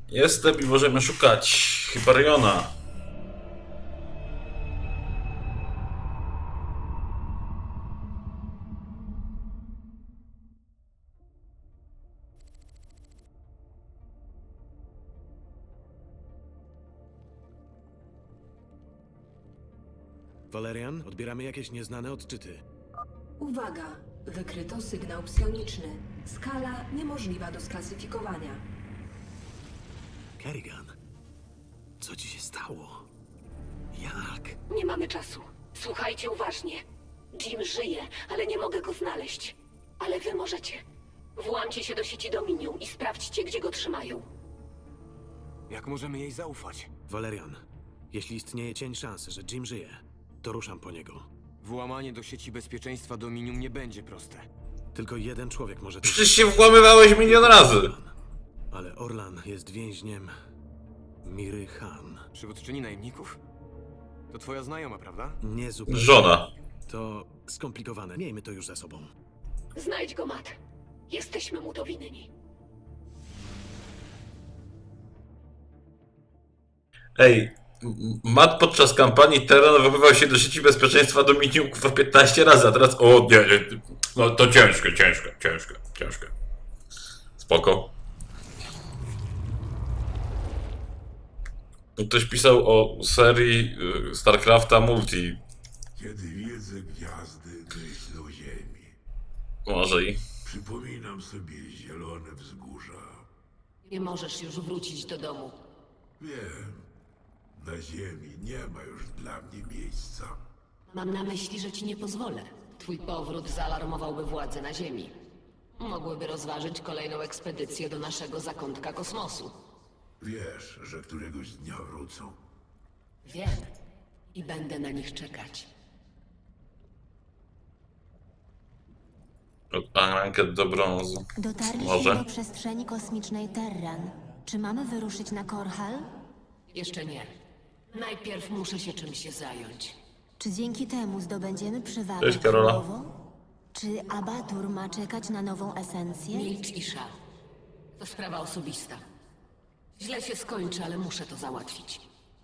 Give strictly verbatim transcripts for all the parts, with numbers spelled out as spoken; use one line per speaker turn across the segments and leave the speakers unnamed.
Jestem i możemy szukać Hyperiona.
Valerian, odbieramy jakieś nieznane odczyty.
Uwaga! Wykryto sygnał psioniczny. Skala niemożliwa do sklasyfikowania.
Kerrigan, co ci się stało? Jak?
Nie mamy czasu. Słuchajcie uważnie. Jim żyje, ale nie mogę go znaleźć. Ale wy możecie. Włamcie się do sieci Dominium i sprawdźcie, gdzie go trzymają.
Jak możemy jej zaufać?
Valerian, jeśli istnieje cień szansy, że Jim żyje, to ruszam po niego.
Włamanie do sieci bezpieczeństwa Dominium nie będzie proste.
Tylko jeden człowiek może... to-
Przecież się włamywałeś milion razy.
Ale Orlan jest więźniem Miry Han.
Przywódczyni najemników? To twoja znajoma, prawda?
Nie zupełnie.
Żona.
To skomplikowane. Miejmy to już za sobą.
Znajdź go, Matt. Jesteśmy mu to winni.
Ej, M- Matt podczas kampanii Terran wybywał się do sieci bezpieczeństwa Dominium kurwa piętnaście razy, a teraz o nie, nie, no to ciężkie, ciężkie, ciężkie, ciężkie. Spoko. Tu ktoś pisał o serii y, StarCrafta Multi.
Kiedy wiedzę gwiazdy myślą ziemi.
Może i...
Przypominam sobie zielone wzgórza.
Nie możesz już wrócić do domu.
Wiem, na ziemi nie ma już dla mnie miejsca.
Mam na myśli, że ci nie pozwolę. Twój powrót zaalarmowałby władze na Ziemi. Mogłyby rozważyć kolejną ekspedycję do naszego zakątka kosmosu.
Wiesz, że któregoś dnia wrócą.
Wiem. I będę na nich czekać.
Ranket do brązu.
Dotarliśmy
Może.
do przestrzeni kosmicznej Terran. Czy mamy wyruszyć na Korhal?
Jeszcze nie. Najpierw muszę się czymś zająć.
Czy dzięki temu zdobędziemy przewagę
Cześć, Karola.
królową? Czy Abatur ma czekać na nową esencję?
Milcz, Isha. To sprawa osobista. Źle się skończy, ale muszę to załatwić.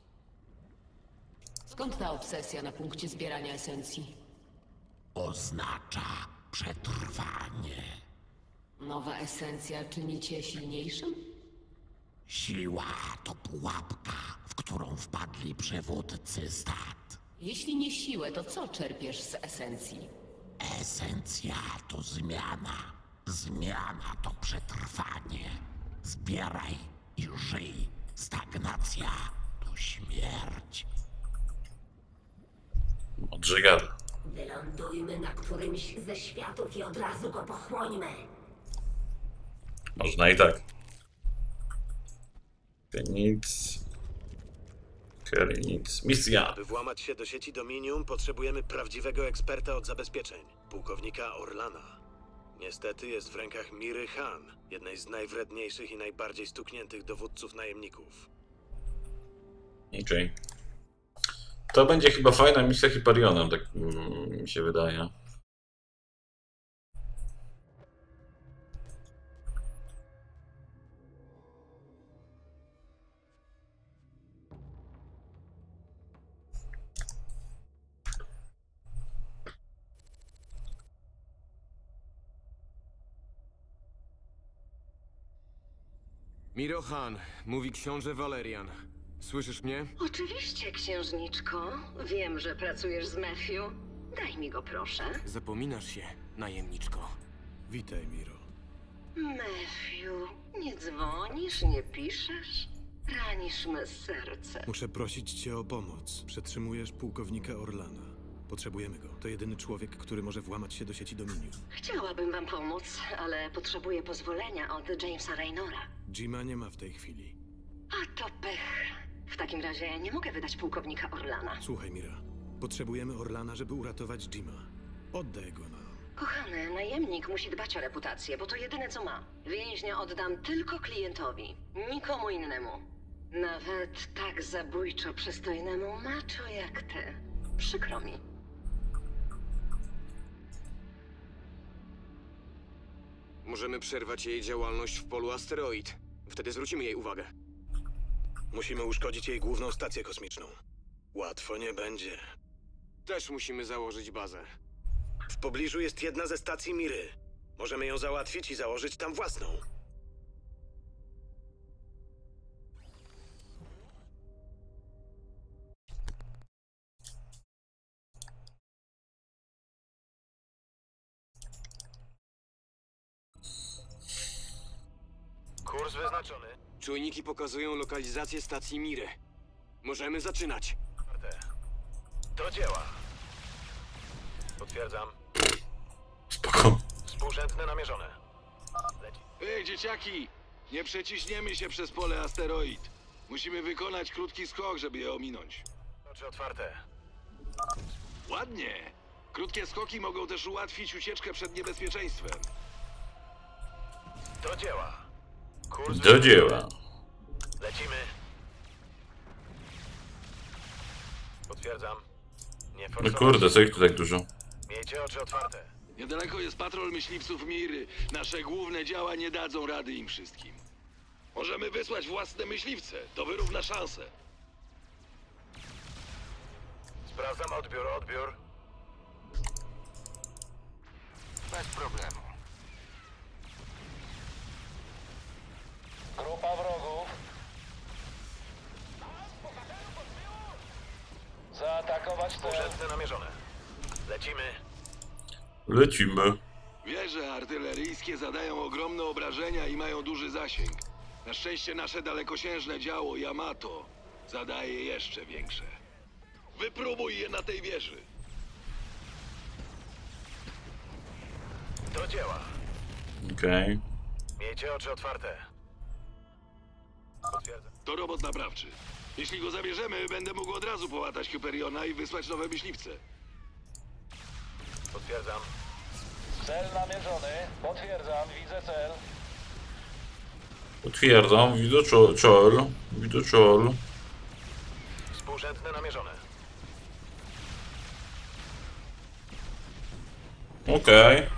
Skąd ta obsesja na punkcie zbierania esencji?
Oznacza przetrwanie.
Nowa esencja czyni cię silniejszym?
Siła to pułapka, w którą wpadli przewódcy stad.
Jeśli nie siłę, to co czerpiesz z esencji?
Esencja to zmiana. Zmiana to przetrwanie. Zbieraj i żyj. Stagnacja to śmierć.
Odżegada.
Wylądujmy na którymś ze światów i od razu go pochłońmy.
Można i tak. Nic. Kerry nic. Misja.
Aby włamać się do sieci Dominium, potrzebujemy prawdziwego eksperta od zabezpieczeń, pułkownika Orlana. Niestety jest w rękach Miry Han, jednej z najwredniejszych i najbardziej stukniętych dowódców najemników.
Okej. To będzie chyba fajna misja Hyperionem, tak mm, mi się wydaje.
Miro Han, mówi książę Valerian. Słyszysz mnie?
Oczywiście, księżniczko. Wiem, że pracujesz z Matthew. Daj mi go, proszę.
Zapominasz się, najemniczko.
Witaj, Miro.
Matthew, nie dzwonisz, nie piszesz? Ranisz me serce.
Muszę prosić cię o pomoc. Przetrzymujesz pułkownika Orlana. Potrzebujemy go. To jedyny człowiek, który może włamać się do sieci Dominium.
Chciałabym wam pomóc, ale potrzebuję pozwolenia od Jamesa Raynora.
Jima nie ma w tej chwili.
A to pech. W takim razie nie mogę wydać pułkownika Orlana.
Słuchaj, Mira. Potrzebujemy Orlana, żeby uratować Jima. Oddaj go nam.
Kochany, najemnik musi dbać o reputację, bo to jedyne co ma. Więźnia oddam tylko klientowi, nikomu innemu. Nawet tak zabójczo przystojnemu macho jak ty. Przykro mi.
Możemy przerwać jej działalność w polu asteroid. Wtedy zwrócimy jej uwagę.
Musimy uszkodzić jej główną stację kosmiczną. Łatwo nie będzie.
Też musimy założyć bazę.
W pobliżu jest jedna ze stacji Miry. Możemy ją załatwić i założyć tam własną.
Kurs wyznaczony.
Czujniki pokazują lokalizację stacji Miry. Możemy zaczynać.
Do dzieła. Potwierdzam.
Spoko.
Współrzędne namierzone. Leci.
Ej, dzieciaki! Nie przeciśniemy się przez pole asteroid. Musimy wykonać krótki skok, żeby je ominąć.
Oczy otwarte.
Ładnie! Krótkie skoki mogą też ułatwić ucieczkę przed niebezpieczeństwem.
Do dzieła. Kurs
Do dzieła.
Lecimy. Potwierdzam. Nie
No
forsować.
kurde, co ich tu tak dużo?
Miejcie oczy otwarte.
Niedaleko jest patrol myśliwców Miry. Nasze główne działa nie dadzą rady im wszystkim. Możemy wysłać własne myśliwce. To wyrówna szanse.
Sprawdzam odbiór, odbiór. Bez problemu. Grupa wrogów. Zaatakować cel. Współrzędne namierzone. Lecimy.
Lecimy.
Wieże artyleryjskie zadają ogromne obrażenia i mają duży zasięg. Na szczęście nasze dalekosiężne działo Yamato zadaje jeszcze większe. Wypróbuj je na tej wieży.
Do dzieła.
Okej. Okay.
Miejcie oczy otwarte. Potwierdzam.
To robot naprawczy. Jeśli go zabierzemy, będę mógł od razu połatać Hyperiona i wysłać nowe myśliwce.
Potwierdzam. Cel namierzony. Potwierdzam. Widzę cel.
Potwierdzam. Widzę cel. Widzę cel.
Współrzędne namierzone.
Okej. Okay.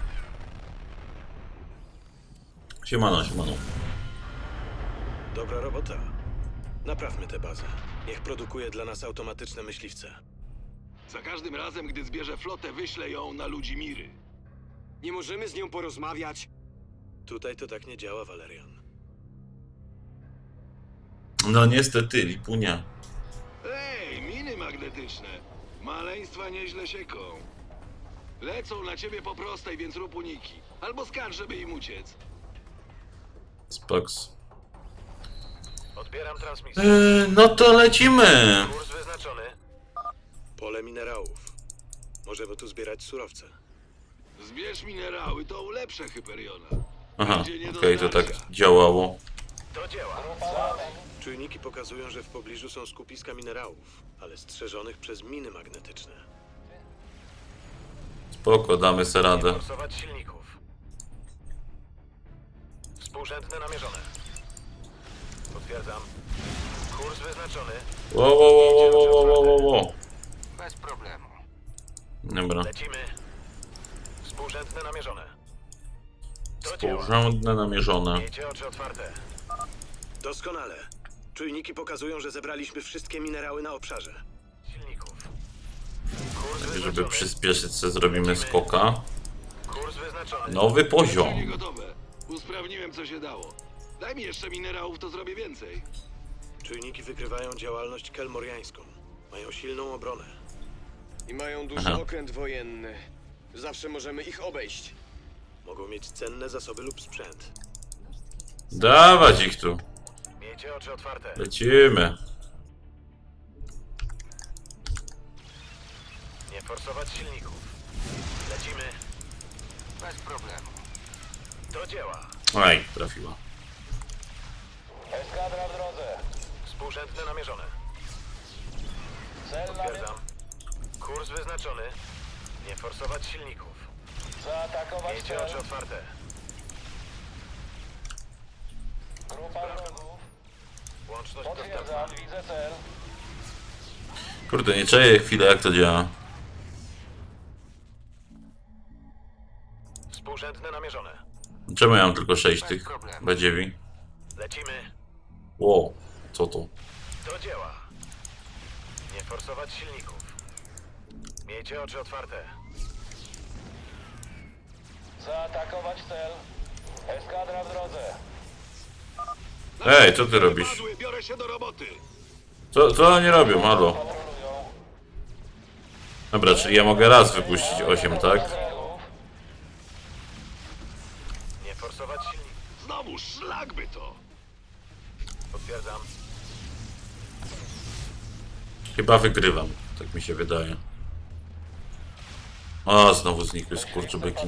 Siemano, siemano.
Dobra robota. Naprawmy tę bazę. Niech produkuje dla nas automatyczne myśliwce.
Za każdym razem, gdy zbierze flotę, wyślę ją na ludzi Miry.
Nie możemy z nią porozmawiać?
Tutaj to tak nie działa, Valerian.
No niestety, lipunia.
Ej, miny magnetyczne. Maleństwa nieźle sieką. Lecą na ciebie po prostej, więc rób uniki. Albo skacz, żeby im uciec.
Spoks.
Odbieram transmisję.
Yy, no to lecimy.
Kurs wyznaczony.
Pole minerałów. Możemy tu zbierać surowce.
Zbierz minerały, to ulepszę Hyperiona.
Aha, okej, okay, to tak działało.
Do dzieła.
Czujniki pokazują, że w pobliżu są skupiska minerałów, ale strzeżonych przez miny magnetyczne.
Spoko, damy sobie radę.
Forsować silników. Współrzędne namierzone. Potwierdzam. Kurs wyznaczony.
Wow, wow, wow, wow, wow, wow, wow, wow.
Bez problemu.
Dobra.
Lecimy. Współrzędne namierzone.
Współrzędne namierzone.
Miejcie oczy otwarte.
Doskonale. Czujniki pokazują, że zebraliśmy wszystkie minerały na obszarze.
Silników. Kurs
Tak,
wyznaczony.
żeby przyspieszyć, co zrobimy skoka.
Kurs wyznaczony.
Nowy poziom.
Nie gotowe. Usprawniłem, co się dało. Daj mi jeszcze minerałów, to zrobię więcej.
Czujniki wykrywają działalność kelmoriańską. Mają silną obronę.
I mają duży
Aha.
okręt wojenny. Zawsze możemy ich obejść.
Mogą mieć cenne zasoby lub sprzęt.
Dawać ich tu.
Miejcie oczy otwarte.
Lecimy.
Nie forsować silników. Lecimy. Bez problemu. Do dzieła.
Oj, trafiła.
Eskadra w drodze. Współrzędne namierzone. Cel Potwierdzam. Kurs wyznaczony. Nie forsować silników. Zaatakować Miejcie cel. Oczy otwarte. Grupa wrogów. Łączność dostępna. Widzę cel.
Kurde, nie czaję chwilę, jak to działa.
Współrzędne namierzone.
Czemu ja mam tylko sześć tych badziewi?
Lecimy.
Wow, co to?
Do dzieła. Nie forsować silników. Miejcie oczy otwarte.
Zaatakować cel. Eskadra w drodze.
Ej, co ty robisz?
Biorę się do roboty.
Co, co oni robią, halo? Dobra, czyli ja mogę raz wypuścić osiem, tak?
Nie forsować silników.
Znowu szlak by to.
Potwierdzam.
Chyba wygrywam, tak mi się wydaje. O, znowu znikły skurczybyki.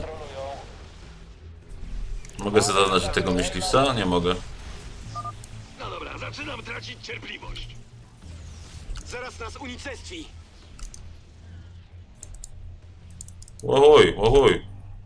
Mogę sobie zaznaczyć tego myśliwca? Nie mogę.
No dobra, zaczynam tracić cierpliwość.
Zaraz nas unicestwi.
Łohuj, łohuj.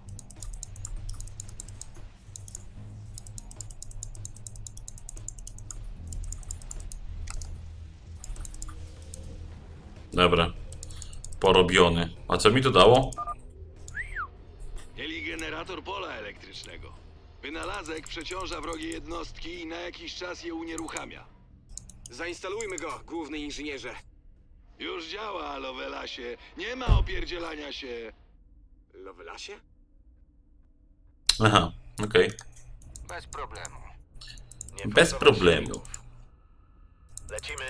Dobra. Porobiony. A co mi to dało?
Mieli generator pola elektrycznego. Wynalazek przeciąża wrogie jednostki i na jakiś czas je unieruchamia.
Zainstalujmy go, główny inżynierze.
Już działa, Lovelasie. Nie ma opierdzielania się.
Lovelasie?
Aha, okej. Okay.
Bez problemu. Nie
Bez problemu.
Lecimy.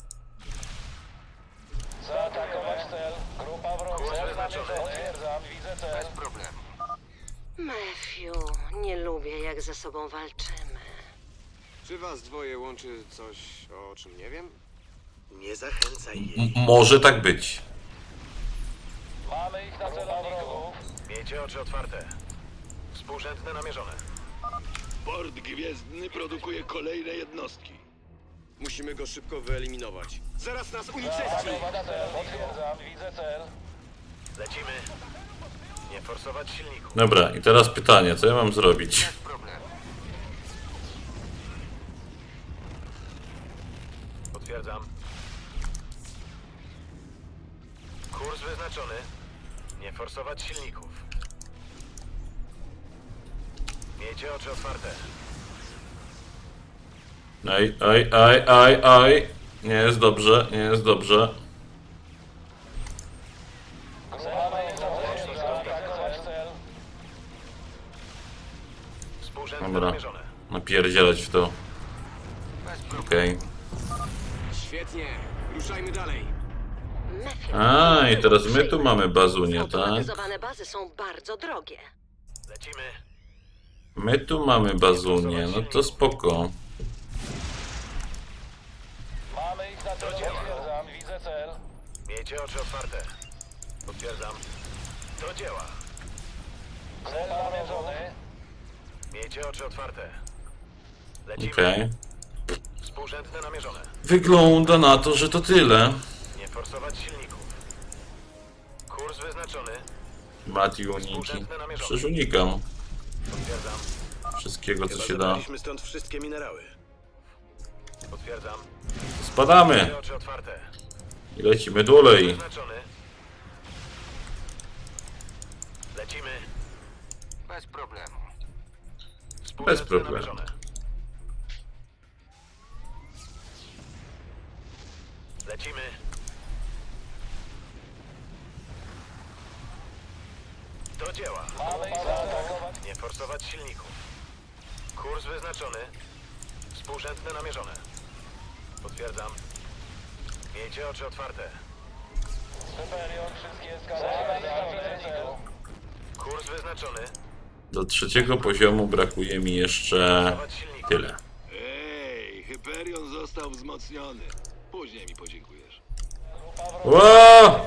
Zaatakować cel. Grupa wroga. Cel namierzony. Potwierdzam, widzę cel.
Bez problemu.
Matthew, nie lubię jak ze sobą walczymy.
Czy was dwoje łączy coś, o czym nie wiem?
Nie zachęcaj
M
jej.
może tak być.
Mamy ich na celowniku.
Miejcie oczy otwarte. Współrzędne namierzone.
Port Gwiezdny produkuje kolejne jednostki.
Musimy go szybko wyeliminować. Zaraz nas unicestwi!
Zaatakować cel. Potwierdzam, widzę cel.
Lecimy. Nie forsować silników.
Dobra, i teraz pytanie, co ja mam zrobić?
Bez problemu. Potwierdzam. Kurs wyznaczony. Nie forsować silników. Miejcie oczy otwarte.
Aj, aj, aj, aj, aj. Nie jest dobrze, nie jest dobrze. Dobra, napierdzielać w to. Okej. Okay.
Świetnie, ruszajmy dalej.
A, i teraz my tu mamy bazunię, tak?
Automatyzowane bazy są bardzo drogie.
Lecimy.
My tu mamy bazunię, no to spoko.
Mamy ich na celu. Potwierdzam, widzę cel.
Miejcie oczy otwarte. Potwierdzam. Do dzieła.
Cel namierzony.
Miejcie oczy otwarte. Lecimy.
Okej. Okay.
Współrzędne namierzone.
Wygląda na to, że to tyle.
Nie forsować silników. Kurs wyznaczony.
Mati uniki. Przecież unikam.
Potwierdzam.
Wszystkiego, co
Chyba
się da.
zabraliśmy stąd wszystkie minerały.
Potwierdzam.
Spadamy.
Miejcie oczy otwarte.
I lecimy dalej.
Wyznaczony. Lecimy. Bez problemu.
Bez problemu.
Lecimy. Do dzieła.
Mamy ich zaatakować.
Nie forsować silników. Kurs wyznaczony. Współrzędne namierzone. Potwierdzam. Miejcie oczy otwarte.
Superior, wszystkie eskadry.
Kurs wyznaczony.
Do trzeciego poziomu brakuje mi jeszcze tyle.
Ej, Hyperion został wzmocniony. Później mi podziękujesz.
Ło!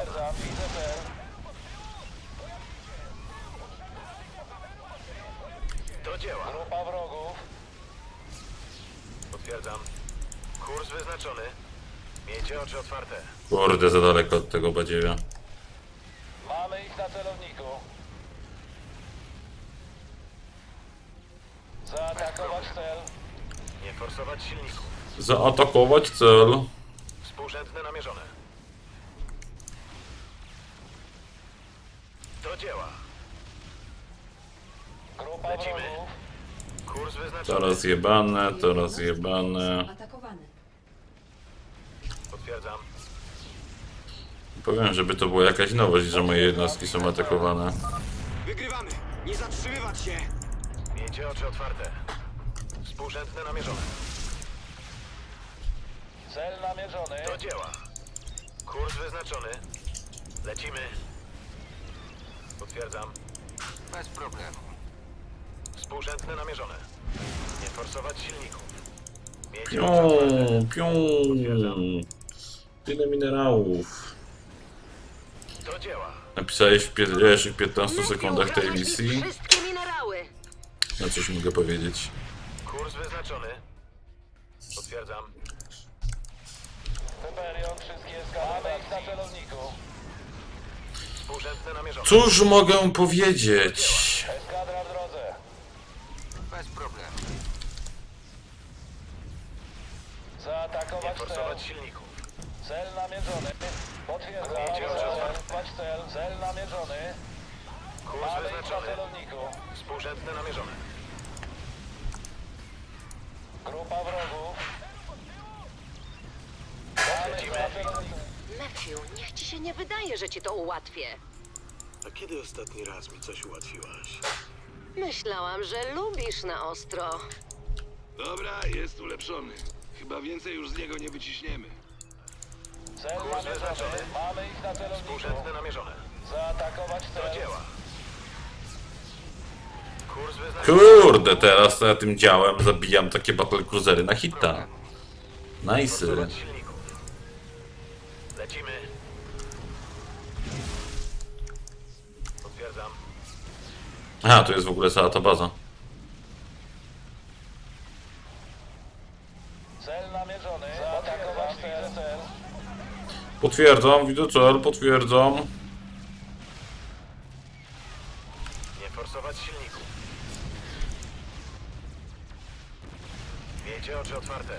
Do dzieła.
Grupa wrogów.
Potwierdzam. Kurs wyznaczony. Miejcie oczy otwarte.
Kurde, za daleko od tego badziewia.
Mamy ich na celowniku. Zaatakować cel.
Nie forsować silników.
Zaatakować cel.
Współrzędne namierzone. Do dzieła.
Grupa
Lecimy.
wrogów.
Kurs wyznaczony.
To rozjebane, to rozjebane.
Atakowany.
Potwierdzam.
Powiem, żeby to była jakaś nowość, że moje jednostki są atakowane.
Wygrywamy! Nie zatrzymywać się!
Miejcie oczy otwarte. Współrzędne namierzone.
Cel namierzony.
Do dzieła. Kurs wyznaczony. Lecimy. Potwierdzam.
Bez problemu.
Współrzędne namierzone. Nie forsować silników. Miejcie
Pią,
oczy otwarte.
pią. Tyle minerałów.
Do dzieła.
Napisałeś w pierwszych piętnastu sekundach tej misji.
Wszystkie minerały.
No coś mogę powiedzieć.
Kurs wyznaczony. Potwierdzam.
Hyperion, wszystkie skały ich na celowniku.
Współrzędne namierzone.
Cóż mogę powiedzieć?
Eskadra w drodze.
Bez problemu.
Zaatakować
Nie
cel.
forsować silników.
Cel namierzony. Potwierdzam.
Miejcie oczy otwarte.
Zaatakować cel. Cel namierzony.
Kurs
Mamy ich na
wyznaczony.
celowniku.
Współrzędne namierzone.
Grupa wrogów. Mamy ich na celowniku.
Matthew, niech ci się nie wydaje, że ci to ułatwię.
A kiedy ostatni raz mi coś ułatwiłaś?
Myślałam, że lubisz na ostro.
Dobra, jest ulepszony. Chyba więcej już z niego nie wyciśniemy.
Cel
Kurs
namierzony.
wyznaczony.
Mamy ich na celowniku.
Współrzędne namierzone.
Zaatakować
Do
cel.
dzieła. Kurs wyznaczony.
Kurde, teraz na tym działem zabijam takie battlecruisery na hita. Nice.
Forsować silników. Lecimy. Potwierdzam.
Aha, to jest w ogóle cała ta baza.
Cel namierzony. Zaatakować cel. cel.
Potwierdzam, widzę cel, potwierdzam.
Nie forsować silników. Miejcie oczy otwarte.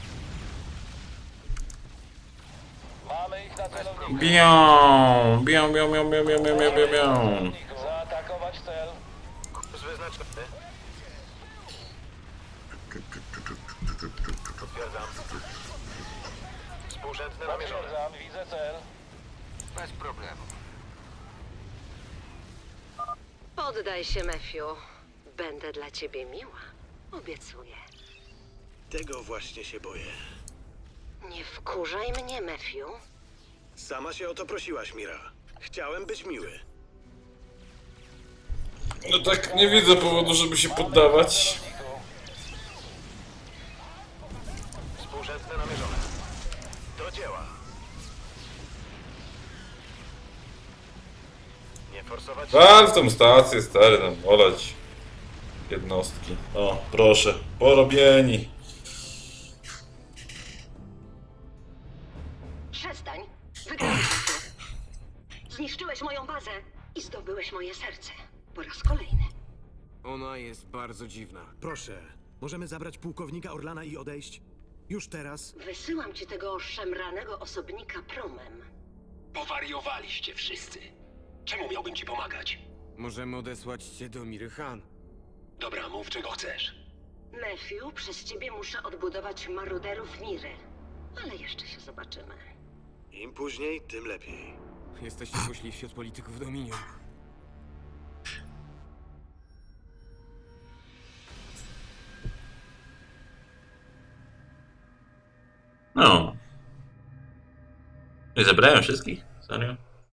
Mamy ich na celowniku.
Bią, bią, bią, bią, bią, bią, bią, bią, bią, bią.
Zaatakować cel.
Kurs wyznaczony. Potwierdzam. Współrzędne namierzone.
Potwierdzam, widzę cel.
Bez problemu.
Poddaj się, Matthew. Będę dla ciebie miła. Obiecuję.
Tego właśnie się boję.
Nie wkurzaj mnie, Matthew.
Sama się o to prosiłaś, Mira. Chciałem być miły.
No tak, nie widzę powodu, żeby się poddawać.
Współrzędne namierzone. Do dzieła. Nie forsować.
Wal w tą stację, stary, nam olać jednostki. O, proszę, porobieni.
Przestań. Wygrałeś. Zniszczyłeś moją bazę i zdobyłeś moje serce. Po raz kolejny.
Ona jest bardzo dziwna.
Proszę, możemy zabrać pułkownika Orlana i odejść? Już teraz?
Wysyłam ci tego szemranego osobnika promem.
Powariowaliście wszyscy. Czemu miałbym ci pomagać?
Możemy odesłać cię do Miry Han.
Dobra, mów czego chcesz.
Matthew, przez ciebie muszę odbudować maruderów Miry. Ale jeszcze się zobaczymy.
Im później, tym lepiej.
Jesteście złośliwsi od polityków Dominium.
No. Nie zebrałem wszystkich? Serio?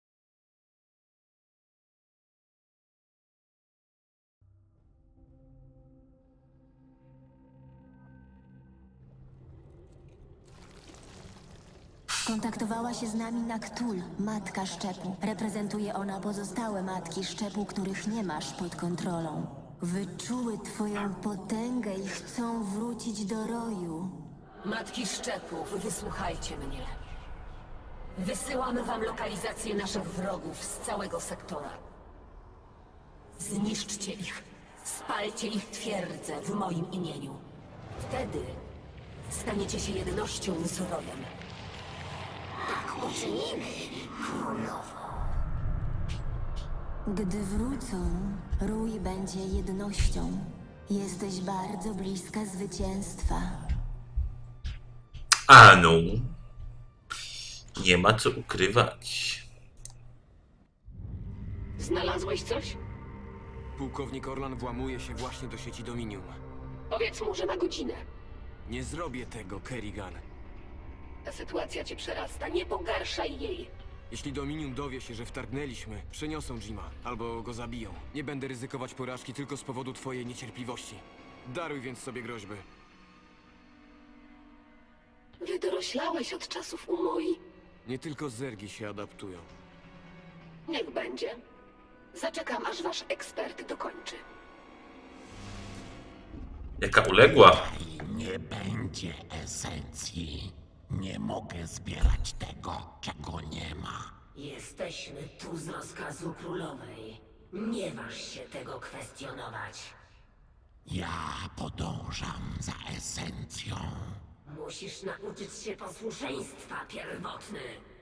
Kontaktowała się z nami Naktul, matka szczepu. Reprezentuje ona pozostałe matki szczepu, których nie masz pod kontrolą. Wyczuły twoją potęgę i chcą wrócić do roju.
Matki szczepów, wysłuchajcie mnie. Wysyłamy wam lokalizację naszych wrogów z całego sektora. Zniszczcie ich. Spalcie ich twierdzę w moim imieniu. Wtedy staniecie się jednością z rojem.
Tak uczynimy, królowo.
Gdy wrócą, rój będzie jednością. Jesteś bardzo bliska zwycięstwa.
A no. Nie ma co ukrywać.
Znalazłeś coś?
Pułkownik Orlan włamuje się właśnie do sieci Dominium.
Powiedz mu, że ma godzinę.
Nie zrobię tego, Kerrigan.
Ta sytuacja cię przerasta, nie pogarszaj jej.
Jeśli Dominium dowie się, że wtargnęliśmy, przeniosą Jima albo go zabiją. Nie będę ryzykować porażki tylko z powodu twojej niecierpliwości. Daruj więc sobie groźby.
Wydoroślałeś od czasów Umoi.
Nie tylko zergi się adaptują.
Niech będzie. Zaczekam, aż wasz ekspert dokończy.
Jaka uległa.
Nie będzie esencji. Nie mogę zbierać tego, czego nie ma.
Jesteśmy tu z rozkazu królowej. Nie waż się tego kwestionować.
Ja podążam za esencją.
Musisz nauczyć się posłuszeństwa, pierwotny.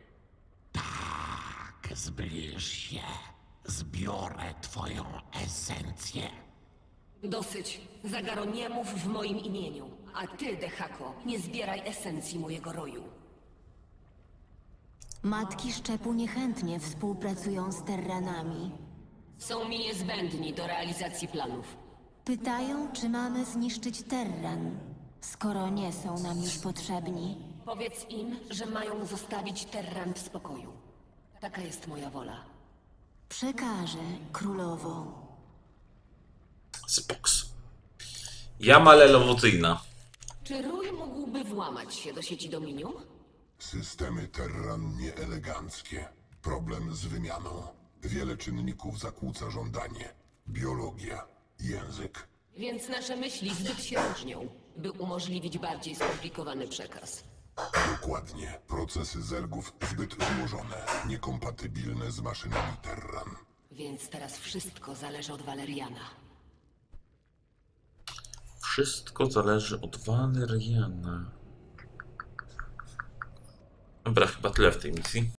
Tak, zbliż się. Zbiorę twoją esencję.
Dosyć. Zagaro, nie mów w moim imieniu. A ty, Dehako, nie zbieraj esencji mojego roju.
Matki szczepu niechętnie współpracują z Terranami.
Są mi niezbędni do realizacji planów.
Pytają, czy mamy zniszczyć Terran, skoro nie są nam już potrzebni.
Powiedz im, że mają zostawić Terran w spokoju. Taka jest moja wola.
Przekażę, królowo.
Spoks. Jama lelowocyjna.
Czy rój mógłby włamać się do sieci Dominium?
Systemy Terran nieeleganckie. Problem z wymianą. Wiele czynników zakłóca żądanie. Biologia, język.
Więc nasze myśli zbyt się różnią, by umożliwić bardziej skomplikowany przekaz.
Dokładnie. Procesy zergów zbyt złożone, niekompatybilne z maszynami Terran.
Więc teraz wszystko zależy od Waleriana.
Wszystko zależy od Waleriana. Dobra, chyba tyle w tej misji.